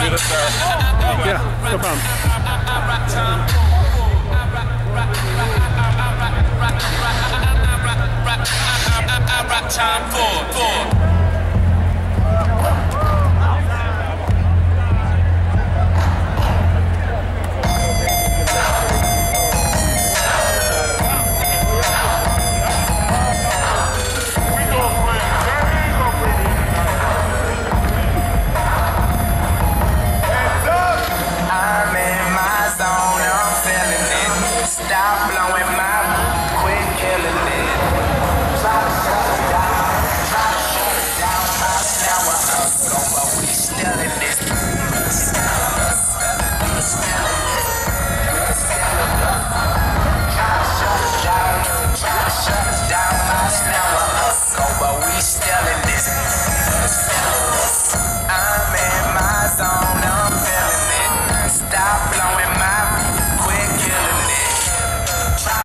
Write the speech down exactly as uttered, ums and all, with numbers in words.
get us there. Yeah, no problem. Time for, for. I'm in my zone, I'm feeling it. Stop blowing my